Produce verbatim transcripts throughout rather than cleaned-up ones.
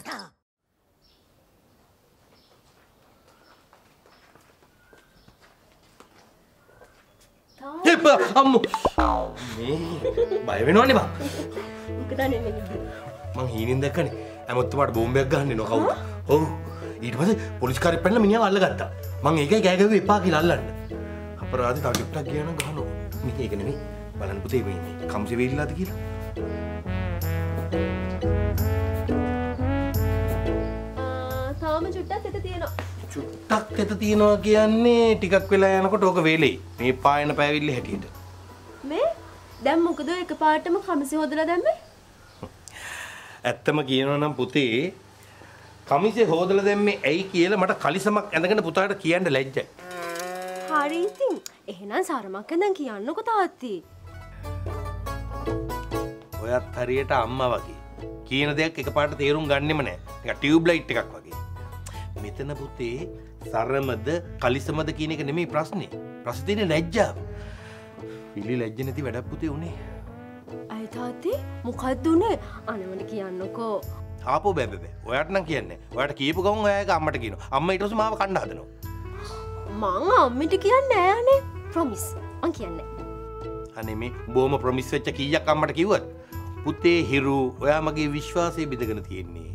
Hepa, ammu. Me, bye වෙනවනේ බං. මොකද නෙමෙයි. මං හීනෙන් දැක්කනේ. හැමෝටම බෝම්බයක් ගහන්නේ නෝ කවුද? ඔව්. ඊට පස්සේ පොලිස් කාර්යය පැනලා මිනිහව අල්ලගත්තා. මං ඒකයි කෑ ගැහුවේ එපා කියලා අල්ලන්න. අපරාධي තව ගෙප්ටක් ගියා නම් ගහනවා. මේ ඒක නෙමෙයි. බලන්න පුතේ මේ මේ කම්සේ වේලිලාද කියලා. ආ තාම චුට්ටක් එත තියෙනවා. චුට්ටක් එත තියෙනවා කියන්නේ ටිකක් වෙලා යනකොට ඕක වේලෙයි. මේ පායන පෑවිල්ල හැටියට. මේ දැන් මොකද එකපාරටම කමිසෙ හොදලා දැම්මේ? ඇත්තම කියනවා නම් පුතේ කමිසෙ හොදලා දැම්මේ ඇයි කියලා මට කලිසමක් ඇඳගෙන පුතාට කියන්න ලැජ්ජයි. හරි ඉතින් එහෙනම් සරමක් ඇඳන් කියන්නකො තාත්ති. ඔයත් හරියට අම්මා වගේ. කියන දෙයක් එකපාරට තේරුම් ගන්නෙම නැහැ. නිකන් ටියුබ් ලයිට් එකක් වගේ. මෙතන පුතේ සරමද කලිසමද කියන එක නෙමෙයි ප්‍රශ්නේ. ප්‍රශ්නේ තියෙන්නේ ලැජ්ජාව. පිළි ලැජ්ජ නැති වැඩක් පුතේ උනේ. අය තාත්ති මොකද්ද උනේ? අනවන කියන්නකෝ. ආපෝ බෑ බෑ. ඔයාට නම් කියන්නේ. ඔයාට කියපු ගමන් ඔයා ඒක අම්මට කියනවා. අම්මා ඊට පස්සේ මාව කන්න හදනවා. මං අම්මිට කියන්නේ නෑ අනේ. ප්‍රොමිස්. මං කියන්නේ. අනේ මේ බොම ප්‍රොමිස් වෙච්ච කීයක් අම්මට කිව්වද? පුතේ හිරු ඔයා මගේ විශ්වාසය බිඳගෙන තියෙන්නේ.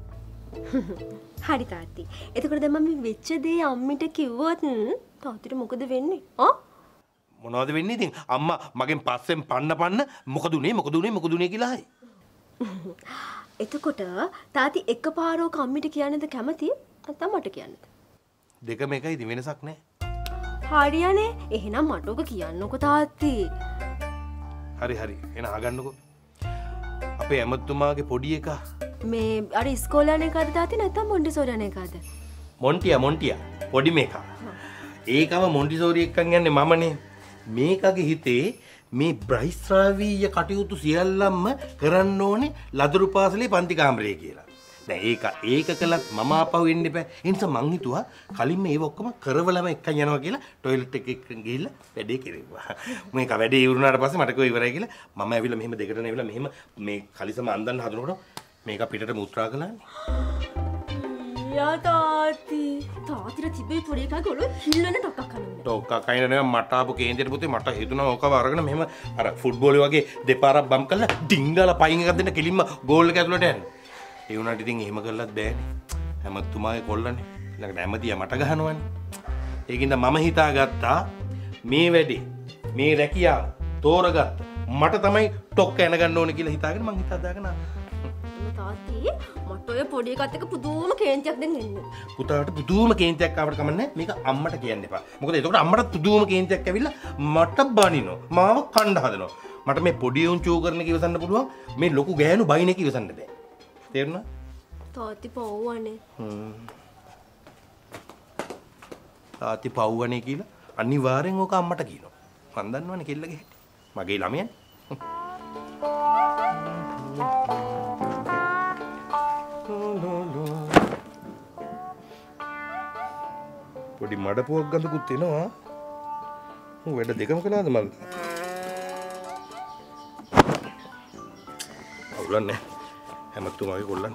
හරි තාත්ති. එතකොට දැන් මම වෙච්ච දේ අම්මිට කිව්වොත් තාත්තිට මොකද වෙන්නේ? ආ? මොනවද වෙන්නේ ඉතින්? අම්මා මගෙන් පස්සෙන් පන්න පන්න මොකද උනේ මොකද උනේ මොකද උනේ කියලා හයි. එතකොට තාත්ති එකපාරෝ කම්මිට කියන්නේද කැමති? නැත්නම් මට කියන්නද? දෙකම එකයි ඉතින් වෙනසක් නැහැ. හරියනේ. එහෙනම් මට ඔක කියන්නකො තාත්ති. හරි හරි. එන අහගන්නකෝ. අපේ ඇමතුමාගේ පොඩි එකා මේ අර ඉස්කෝලේ යන එකද තාත්ති නැත්නම් මොන්ටිසෝරි යන එකද? මොන්ටියා මොන්ටියා පොඩි මේකා. ඒකම මොන්ටිසෝරි එක්කන් යන්නේ මමනේ. මේකගේ හිතේ මේ බ්‍රයිස්රාවීය කටයුතු සියල්ලම කරන්න ඕනේ ලදරු පාසලේ පන්ති කාමරේ කියලා. දැන් ඒක ඒක කළත් මම ආපහු එන්න එපා. ඒ නිසා මං හිතුවා කලින්ම ඒව ඔක්කොම කරවලම එක්කන් යනවා කියලා টয়ලට් එකේ ගිහිල්ලා වැඩේ කෙරෙව්වා. මේක වැඩේ ඉවරුනාට පස්සේ මට කිව්වා ඉවරයි කියලා. මම ඇවිල්ලා මෙහෙම දෙකට නෙවිලා මෙහෙම මේ කලිසම අන්දන්න හදනකොට මේක පිටට මුත්‍රා කළානේ. යා තාත්ති. තාත්තිට තිබේ පොඩි එකා ගොළු හිල්ලන ටොක්කක් කනවා. ටොක්කක් කයින් නෙවෙයි මට ආපු කේන්දරේ පුතේ මට හිතුණා ඕකව අරගෙන මෙහෙම අර ෆුට්බෝල් වගේ දෙපාරක් බම් කරලා ඩිංගලා පයින් එකක් දෙන්න කෙලින්ම ගෝල් එක ඇතුළට යන්න. ඒ වුණාට ඉතින් එහෙම කළත් බෑනේ. හැමතුමාගේ කොල්ලනේ. ඊළඟට හැමතියා මට ගහනවනේ. ඒකින්ද මම හිතාගත්තා මේ වැඩේ මේ රැකියාව තෝරගත්ත මට තමයි ටොක්ක එන ගන්න ඕනේ කියලා හිතාගෙන මං හිතාදාගෙන තාත්ති මට ඔය පොඩි එකත් එක්ක පුදුම කේන්තියක් දෙන්න එන්න. පුතාට පුදුම කේන්තියක් ආවට කමන්නේ මේක අම්මට කියන්න එපා. මොකද එතකොට අම්මට පුදුම කේන්තියක් ඇවිල්ලා මට බනිනවා. මාව කණ්ඩ හදනවා. මට මේ පොඩි උන් චූ කරන එක ඉවසන්න පුළුවන්. මේ ලොකු ගෑනු බයින් එක ඉවසන්න බෑ. තේරුණා? තාත්ති පව්වනේ. හ්ම්. තාත්ති පව්වනේ කියලා අනිවාර්යෙන් ඕක අම්මට කියනවා. මන් දන්නවනේ කෙල්ලගේ හැටි. මගේ ළමයන්. පොඩි මඩපුවක් ගඳකුත් එනවා. මම වැඩ දෙකම කළාද මල්ල? අවුලන්නේ. හැමතුමාගේ කොල්ලන්.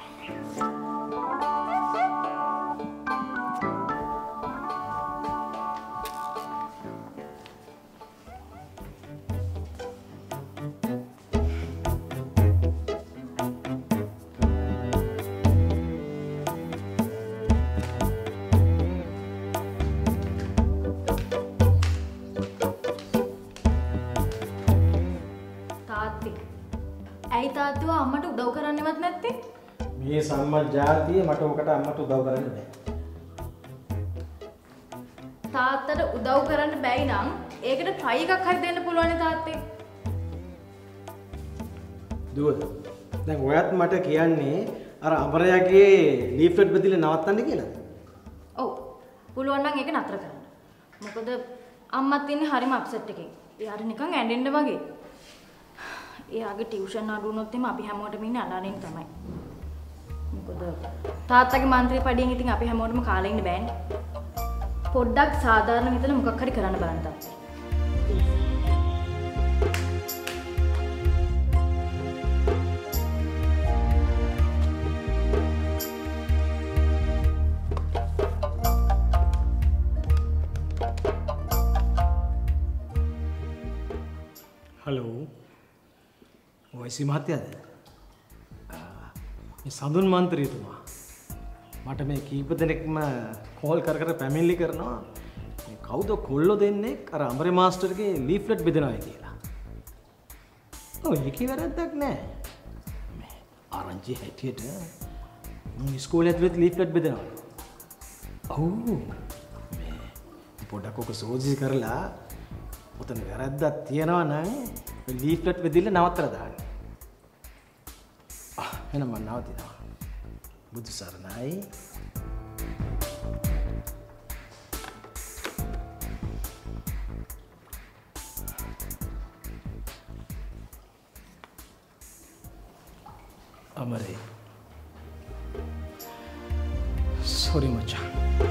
ඇයි තාත්තුව අම්මට උදව් කරන්නවත් නැත්තේ? මේ සම්මත ජාතිය මට ඔකට අම්මට උදව් කරන්න බෑ. තාත්තට උදව් කරන්න බැයි නම් ඒකට ට්‍රයි එකක් හරි දෙන්න පුළුවන් නේ තාත්තේ. දුව දැන් ඔයත් මට කියන්නේ අර අමරයාගේ ලීෆ්ලට් බෙදලා නවත්තන්න කියලා. ඔව්. පුළුවන් නම් ඒක නතර කරන්න. මොකද අම්මත් ඉන්නේ හරිම අප්සෙට් එකකින්. එයාට නිකන් ඇඬෙන්න වගේ. එයාගේ ටියුෂන් අඩු වුණොත් එimhe අපි හැමෝටම ඉන්නේ අඬනින් තමයි. මොකද තාත්තගේ මන්ත්‍රී පඩියෙන් ඉතින් අපි හැමෝටම කාලේ ඉන්න බෑනේ. පොඩ්ඩක් සාධාරණ විතර මොකක් හරි කරන්න බලන්න තාත්තා. ඔයසි මහත්තයාද? මේ සඳුන් මන්ත්‍රීතුමා මට මේ කීප දෙනෙක්ම කෝල් කර කර පැමිණිලි කරනවා. මේ කවුද කොල්ලෝ දෙන්නේ අර අමරේ මාස්ටර්ගේ ලීෆ්ලට් බෙදනවා කියලා. ඔය එකේ වැරද්දක් නැහැ. මේ ආරංචි හැටියට මම ඉස්කෝලේ ඇතුලේ ලීෆ්ලට් බෙදනවා. ඔව් මේ පොඩක් ඔක සෝජි කරලා ඔතන වැරද්දක් තියනවා නම් ලීෆ්ලට් බෙදිල්ල නවත්තලා දාන්න. ආ එහෙනම් මම නවතිනවා. බුදු සරණයි. අමරේ sorry මචං.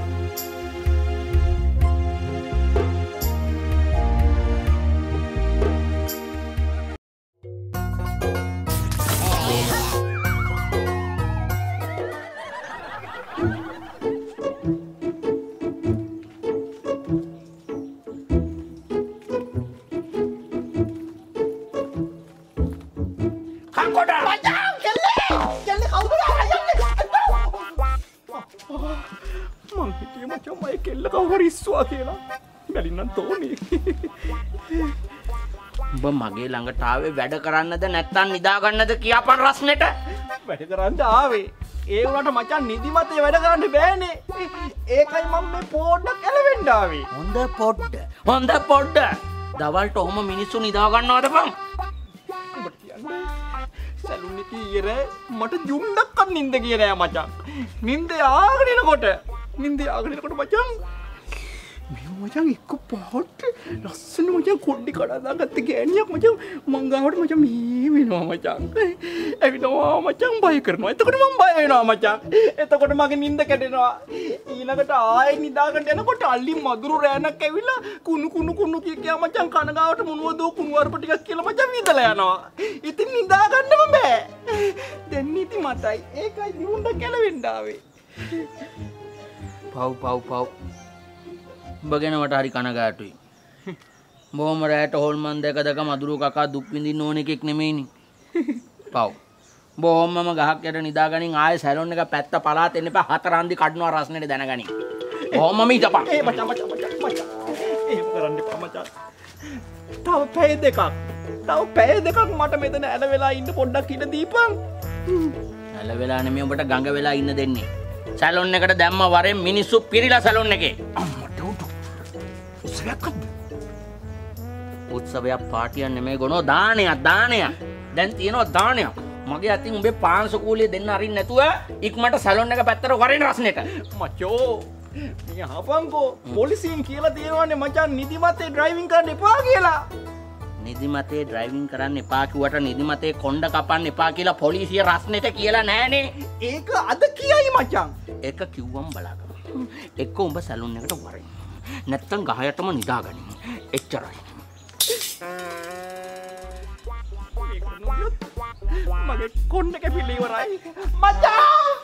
උඹ මගේ ළඟට ආවේ වැඩ කරන්නද නැත්නම් නිදා ගන්නද කියපන් රස්නෙට. වැඩ කරන්න ආවේ. ඒ වුණාට මචං නිදිමතේ වැඩ කරන්න බෑනේ. ඒකයි මම මේ පොඩ්ඩක් ඇලවෙන්න ආවේ. හොඳ පොඩ්ඩ. හොඳ පොඩ්ඩ. දවල්ට ඔහම මිනිස්සු නිදා ගන්නවද බං? උඹට කියන්නේ සැලුන් එකේ ඉර මට ජුම්ඩක්වත් නිින්ද ගියේ නෑ මචං. නිින්ද ආගෙන එනකොට නිින්ද ආගෙන එනකොට මචං මේ මචං එක්ක පොහොට් ලස්සන මචං කොඩි කඩා දාගත්ත ගෑණියක් මචං මං ගාවට මචං මේ වෙනවා මචං. ඇවිල්ලා මචං බය කරනවා. එතකොට මං බය වෙනවා මචං. එතකොට මගේ නිින්ද කැඩෙනවා. ඊළඟට ආයෙ නිදාගන්න යනකොට අල්ලි මදුරු රෑනක් ඇවිල්ලා කුණු කුණු කුණු කිය කියා මචං කනගාවට මොනවදෝ කුණු වරප ටිකක් කියලා මචං විදලා යනවා. ඉතින් නිදාගන්නම බෑ. දැන් නීති මතයි. ඒකයි දිනුණ්ඩ කැලවෙන්න ආවේ. පව් පව් පව්. උඹ ගැන මට හරි කනගාටුයි. බොහොම රැට හොල්මන් දැක දැක මදුරු කකා දුක් විඳින්න ඕන එකෙක් නෙමෙයිනේ. පව්. බොහොමම ගහක් යට නිදාගනින් ආයෙ සැලොන් එක පැත්ත පලාත් එන්න එපා. හතරන්දි කඩනවා රස්නෙට දැනගනින්. බොහොමම හිටපන්. ඒ මචං මචං මචං මචං. එහෙම කරන්න එපා මචං. තව පැය දෙකක්. තව පැය දෙකක් මට මෙතන ඇල වෙලා ඉන්න පොඩ්ඩක් ඉඳ දීපන්. ඇල වෙලා නෙමෙයි උඹට ගඟ වෙලා ඉන්න දෙන්නේ. සැලොන් එකට දැම්ම වරෙන් මිනිස්සු පිරිලා සැලොන් එකේ. අම්මට උඩු. උත්සවයක්ද? උත්සවයක් පාටියක් නෙමෙයි ගොනෝ දානයක් දානයක්. දැන් තියෙනවා දානයක්. මගේ අතින් උඹේ පාංශ කූලිය දෙන්න අරින්න නැතුව ඉක්මනට සැලොන් එක පැත්තට වරෙන් රස්නෙට. මචෝ මේ හපංකෝ පොලිසියෙන් කියලා තියෙනවානේ මචං නිදිමතේ ඩ්‍රයිවිං කරන්න එපා කියලා. නිදිමතේ ඩ්‍රයිවිං කරන්න එපා කිව්වට නිදිමතේ කොණ්ඩ කපන්න එපා කියලා පොලිසිය රස්නෙට කියලා නෑනේ. ඒක අද කියයි මචං. ඒක කිව්වම් බලාගන්න. එක්ක උඹ සැලොන් එකට වරෙන්. නැත්තම් ගහයටම නිදාගනින්. එච්චරයි. මගේ කොණ්ඩ කැපිලා ඉවරයි. මචං!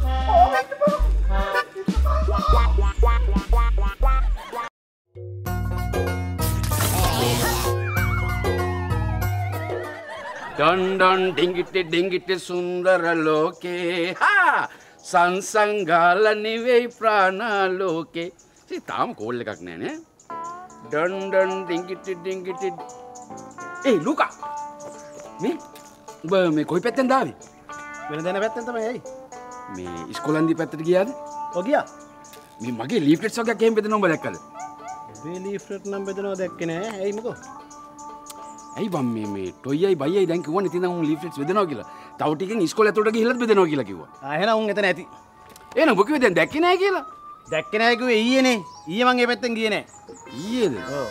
ඩොන් ඩොන් ඩිංගිටි ඩිංගිටි සුන්දර ලෝකේ හා සංසංගාල නිවෙයි ප්‍රාණාලෝකේ. ඉතින් තාම කෝල් එකක් නෑ නේ. ඩොන් ඩොන් ඩිංගිටි ඩිංගිටි. ඒ ලුකා මේ ඔබ මේ කොයි පැත්තෙන්ද ආවේ? වෙන දෙන පැත්තෙන් තමයි ඇයි? මේ ඉස්කෝලන්දී පැත්තට ගියාද? ඔව් ගියා. මේ මගේ ලීෆ්ලෙට්ස් වගේ එහෙම බෙදෙනවා ඔබ දැක්කද? මේ ලීෆ්ලට් නම් බෙදනවා දැක්කේ නෑ. ඇයි මොකෝ? ඇයි බම් මේ මේ ටොයියි බයියි දැන් කිව්වනේ ඉතින් උන් ලීෆ්ලෙට්ස් බෙදනවා කියලා. තව ටිකෙන් ඉස්කෝලේ ඇතුළට ගිහිල්ලාත් බෙදනවා කියලා කිව්වා. ආ එහෙනම් උන් එතන ඇති. එහෙනම් ඔබ කිව්වේ දැන් දැක්කේ නෑ කියලා? දැක්කේ නෑ කිව්වේ ඊයේනේ. ඊයේ මං ඒ පැත්තෙන් ගියේ නෑ. ඊයේද? ඔව්.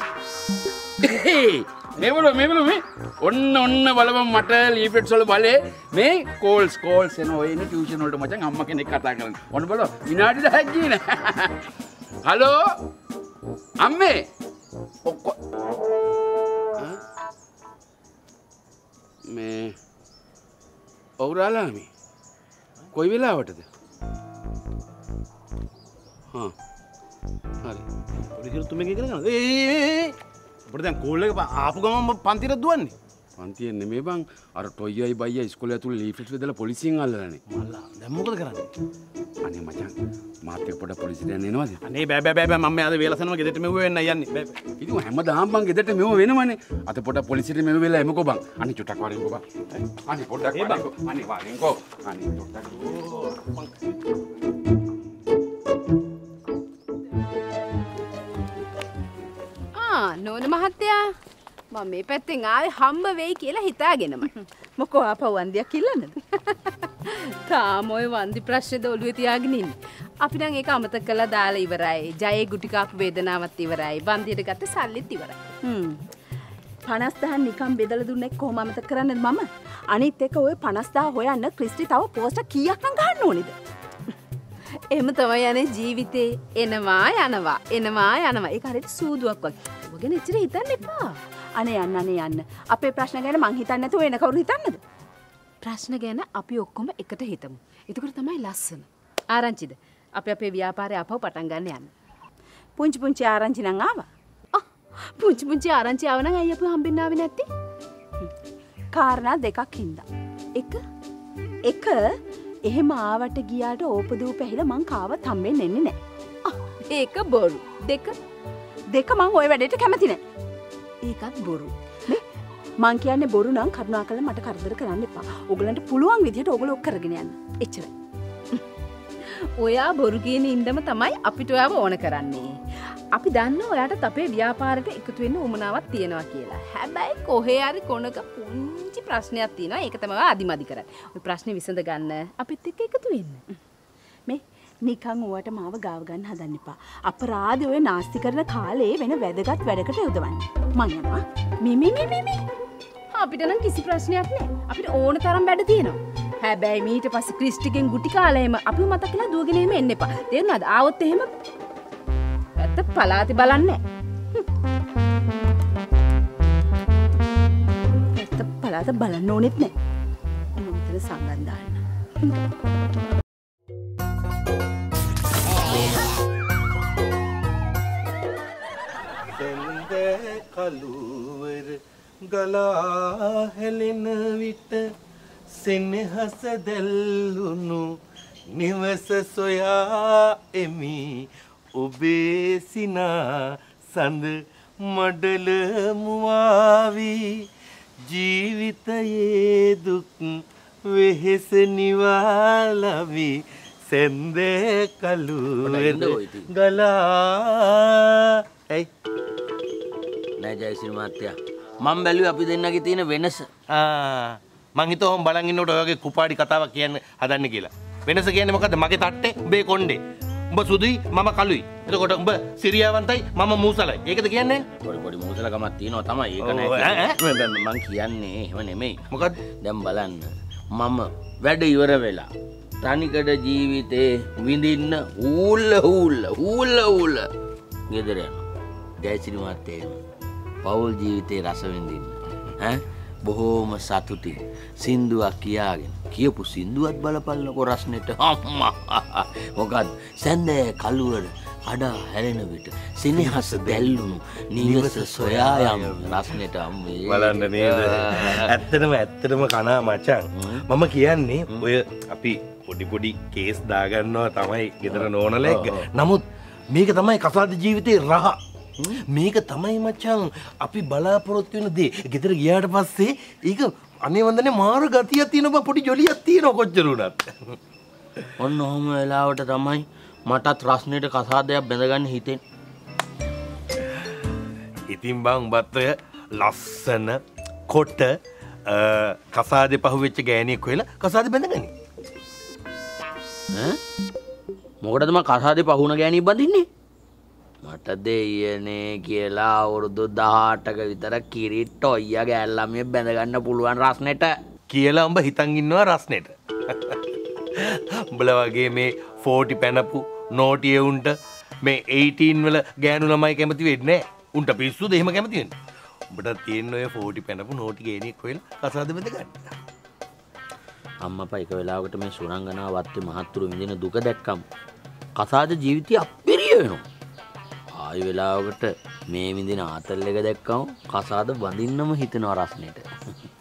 මේ බලව මේ බලව මේ ඔන්න ඔන්න බලපන් මට ලීෆ්ලෙට්ස් වල බලේ මේ කෝල්ස් කෝල්ස් එන ඔය ඉන්නේ ටියුෂන් වලට මචං අම්මා කෙනෙක් කතා කරන්නේ. ඔන්න බලව විනාඩි දහයක් ගියේ නෑ. හලෝ අම්මේ ඔක්කො මේ ඔවුරාලාමි කොයි වෙලාවටද? හා හරි පොඩි හිරු තුමෙක් ඉගෙන ගන්න. ඒ ඒ ඒ අපිට දැන් කෝල් එක ආපු ගමන් පන්තිරට දුවන්නේ. පන්තියෙන් නෙමෙයි බං අර ටොයියයි බයියා ඉස්කෝලේ ඇතුළේ ලීෆ්ලට් බෙදලා පොලිසියෙන් අල්ලලානේ. මල්ලා දැන් මොකද කරන්නේ? අනේ මචං මාත් එක්ක පොඩ පොලිසියට යන්න එනවද? අනේ බෑ බෑ බෑ බෑ මම අද වේලසනම ගෙදරට මෙව්ව වෙන්න යන්නේ. බෑ බෑ. ඉතින් හැමදාම බං ගෙදරට මෙව වෙනවනේ. අත පොඩ පොලිසියට මෙව වෙලා එමුකෝ බං. අනේ චුට්ටක් වරින්කෝ බං. අනේ පොඩ්ඩක් වරින්කෝ. අනේ වරින්කෝ. අනේ චුට්ටක්. ආ නෝන මහත්තයා මම මේ පැත්තෙන් ආවේ හම්බ වෙයි කියලා හිතාගෙනම. මොකෝ ආපහු වන්දියක් ඉල්ලන්නද? තාම ඔය වන්දි ප්‍රශ්නේද ඔළුවේ තියාගෙන ඉන්නේ. අපි නම් ඒක අමතක කරලා දාලා ඉවරයි. ජයේ ගුටි කාපු වේදනාවත් ඉවරයි. වන්දියට ගත්ත සල්ලිත් ඉවරයි. හ්ම්. පනස් දහස් නිකන් බෙදලා දුන්නේ කොහොම අමතක කරන්නද මම? අනිත් එක ඔය පනස් දහස් හොයන්න ක්‍රිස්ටි තව පෝස්ටර් කීයක් නම් ගන්න ඕනේද? එහෙම තමයි යන්නේ ජීවිතේ. එනවා යනවා එනවා යනවා. ඒක හරියට සූදුවක් වගේ. ඔයගෙන ඉතින් හිතන්න එපා. අනේ යන්න අනේ යන්න. අපේ ප්‍රශ්න ගැන මං හිතන්නේ නැතුව වෙන කවුරු හිතන්නද? ප්‍රශ්න ගැන අපි ඔක්කොම එකට හිතමු. එතකොට තමයි ලස්සන. ආරංචිද? අපි අපේ ව්‍යාපාරය අපව පටන් ගන්න යන්න. පුංචි පුංචි ආරංචි නම් ආවා. ආ පුංචි පුංචි ආරංචි ආව නම් අයියා අපි හම්බෙන්න ආවේ නැත්තේ. කාරණා දෙකක් හින්දා. එක එක එහෙම ආවට ගියාට ඕපදූප ඇහිලා මං කාවත් හම්බෙන්න එන්නේ නැහැ. ඒක බොරු. දෙක දෙක මං ওই වැඩේට කැමති නැහැ. ඒකත් බොරු. මං කියන්නේ බොරු නම් කරුණාකරලා මට කරදර කරන්න එපා. ඕගලන්ට පුළුවන් විදිහට ඕගොල්ලෝ ඔක් කරගෙන යන්න. එච්චරයි. ඔයා බොරු කියන ඉඳම තමයි අපිට ඔයාව ඕන කරන්නේ. අපි දන්නවා ඔයාට අපේ ව්‍යාපාරයට එකතු වෙන්න උමනාවක් තියෙනවා කියලා. හැබැයි කොහේ හරි කොනක පුංචි ප්‍රශ්නයක් තියෙනවා. ඒක තමයි අදිමදි කරන්නේ. ওই ප්‍රශ්නේ විසඳ ගන්න අපිත් එක්ක එකතු වෙන්න. මේ නිකන් ඔයාට මාව ගාව ගන්න හදන්න එපා. අපරාධ ඔය නාස්ති කරන කාලේ වෙන වැදගත් වැඩකට යොදවන්න. මං යනවා. මේ මේ මේ මේ අපිට නම් කිසි ප්‍රශ්නයක් නෑ. අපිට ඕන තරම් වැඩ තියෙනවා. හැබැයි ඊට පස්සේ ක්‍රිස්ටිගෙන් ගුටි කාලේම අපිව මතක් කරලා දුවගෙන එන්න එන්න එපා. තේරුණාද? ආවොත් එහෙම පැත්ත පලාති බලන්නේ නෑ. පැත්ත පලාත බලන්න ඕනෙත් නෑ. මම විතර සංගම් දාන්න. කලුවර ගලා හැලෙන විට සෙනෙහස දැල්ලුණු නිවස සොයා එමි ඔබේ සිනා සඳ මඩල මුවාවි ජීවිතයේ දුක් වෙහෙස නිවාලවි සෙන්ද කලුවර ගලා ඇයි නෑ ජයසිරි මහත්තයා මම බැලුවේ අපි දෙන්නගේ තියෙන වෙනස. ආ මං හිතුවා බලන් ඉන්නකොට ඔය වගේ කුපාඩි කතාවක් කියන්න හදන්නේ කියලා. වෙනස කියන්නේ මොකද්ද? මගේ තට්ටේ උඹේ කොණ්ඩේ. උඹ සුදුයි මම කළුයි. එතකොට උඹ සිරියාවන්තයි මම මූසලයි. ඒකද කියන්නේ? පොඩි පොඩි මූසලකමක් තියෙනවා තමයි. ඒක නෑ මං කියන්නේ එහෙම නෙමෙයි. මොකද්ද? දැන් බලන්න. මම වැඩ ඉවර වෙලා තනිකඩ ජීවිතේ විඳින්න ඌල්ල ඌල්ල ඌල්ල ඌල්ල ගෙදර යනවා. ජයසිරි මහත්තයා පෞල් ජීවිතේ රස විඳින්න. ඈ බොහෝම සතුටින් සින්දුවක් කියාගෙන කියපු සින්දුවත් බලපල්ලකෝ රස්නෙට. අම්මා මොකද සැන්දේ කළුවර අඩා හැරෙන විට සෙනෙහස දැල්ලුණු නිවස සොයා යම් රස්නෙට අම්මේ බලන්න නේද? ඇත්තටම ඇත්තටම කනා මචං. මම කියන්නේ ඔය අපි පොඩි පොඩි කේස් දාගන්නවා තමයි ගෙදර නෝනලා එක්ක. නමුත් මේක තමයි කසාද ජීවිතේ රහ. මේක තමයි මචං අපි බලාපොරොත්තු වෙන දේ. ගෙදර ගියාට පස්සේ ඒක අනේ වන්දනේ මාර ගතියක් තියෙනවා පොඩි ජොලියක් තියෙනවා කොච්චර උනත්. ඔන්න ඔහම වෙලාවට තමයි මටත් රස්නෙට කසාදයක් බැඳගන්න හිතෙන්නේ. ඉතින් බං උඹත් ඔය ලස්සන කොට කසාදේ පහුවෙච්ච ගෑණියෙක් වෙලා කසාදේ බැඳගනි. ඈ මොකටද මම කසාදේ පහුණ ගෑණියෙක් බඳින්නේ? මට දෙයනේ කියලා අවුරුදු දහඅටක විතර කිරිට් ඔයියා ගෑල්ලමිය බැඳගන්න පුළුවන් රස්නෙට කියලා උඹ හිතන් ඉන්නවා රස්නෙට. උඹලා වගේ මේ ෆෝර්ටි පැනපු නෝටිය උන්ට මේ එයිටීන් වල ගෑනු ළමයි කැමති වෙන්නේ නැහැ. උන්ට පිස්සුද එහෙම කැමති වෙන්නේ. උඹට තියෙන ඔය ෆෝර්ටි පැනපු නෝටි ගෑණියෙක් වෙලා කසාද බැඳගන්න. අම්මපා එක වෙලාවකට මේ සුරංගනාව වත්තේ මහත්තුරු විඳින දුක දැක්කම කසාද ජීවිතය අපිරිය වෙනවා. ආයි වෙලාවකට මේ විඳින ආතල් එක දැක්කම කසාද බඳින්නම හිතෙනවා රස්නෙට.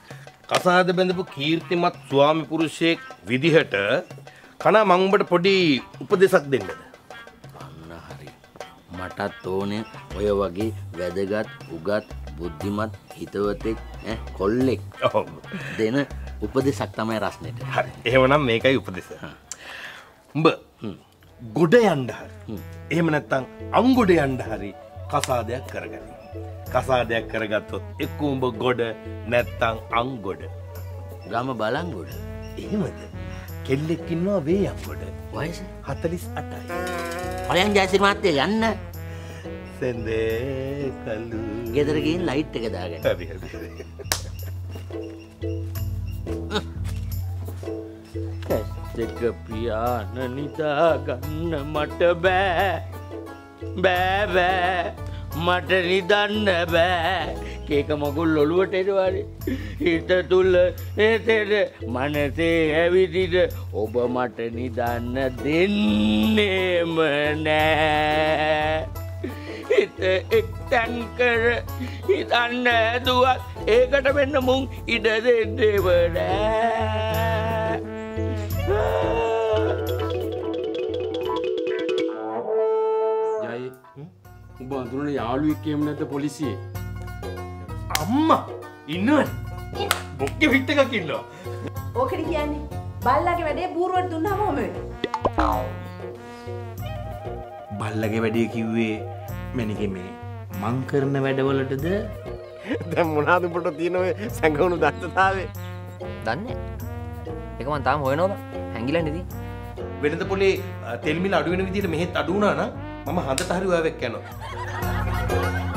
කසාද බැඳපු කීර්තිමත් ස්වාමි පුරුෂයෙක් විදිහට කනා මම උඹට පොඩි උපදේශක් දෙන්නද? අන්න හරි. මටත් ඕනේ ඔය වගේ වැදගත්, උගත්, බුද්ධිමත් හිතවතෙක් ඈ කොල්ලෙක්. ඔව්. දෙන උපදේශක් තමයි රස්නෙට. හරි. එහෙමනම් මේකයි උපදේශය. උඹ ගොඩ යන්න හරි. එහෙම නැත්නම් අංගොඩ යන්න හරි කසාදයක් කරගනි. කසාදයක් කරගත්තොත් එක්ක උඹ ගොඩ නැත්නම් අංගොඩ. ගම බලංගොඩ. එහෙමද? කෙල්ලෙක් ඉන්නවා වේ අංගොඩ. වයස හතළිස් අටයි. හරියන් ජයසිරි මහත්තයා යන්න. සෙන්දේ කලු. ගෙදර ගිහින් ලයිට් එක දාගන්න. හරි හරි හරි. දෙක පියාන නිදා ගන්න මට බෑ බෑ බෑ මට නිදන්න බෑ කේක මගුල් ඔළුවට එනවානේ හිත තුල එතෙද මනසේ ඇවිදින ඔබ මට නිදන්න දෙන්නේම නෑ හිත එක්තැන් කර හිතන්න ඇදුවත් ඒකට වෙන්න මුන් ඉඩ දෙන්නේම නෑ ජයි උඹ අඳුරන යාළුවෙක් එහෙම නැද්ද පොලිසියේ? අම්මා ඉන්නවනේ. බොක්කේ පිට එකක් ඉන්නවා. ඕකද කියන්නේ බල්ලාගේ වැඩේ බූරුවට දුන්නාම ඔහම වෙනවා. බල්ලගේ වැඩේ කිව්වේ මැනිකේ මේ මං කරන වැඩවලටද? දැන් මොනවාද උඹට තියෙන ඔය සංගුණු දත්තතාවේ? දන්නේ ඒක මං තාම හොයනවා බං. හැංගිලා නෙදී. වෙනද පොලේ තෙල් මිල අඩු වෙන විදිහට මෙහෙත් අඩු වුණා නම් මම හඳට හරි ඔයාවෙක් යනවා.